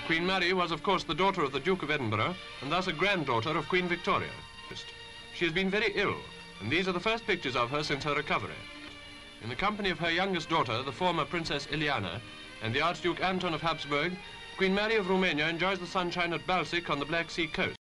Queen Mary was, of course, the daughter of the Duke of Edinburgh, and thus a granddaughter of Queen Victoria. She has been very ill, and these are the first pictures of her since her recovery. In the company of her youngest daughter, the former Princess Ileana, and the Archduke Anton of Habsburg, Queen Mary of Romania enjoys the sunshine at Balsic on the Black Sea coast.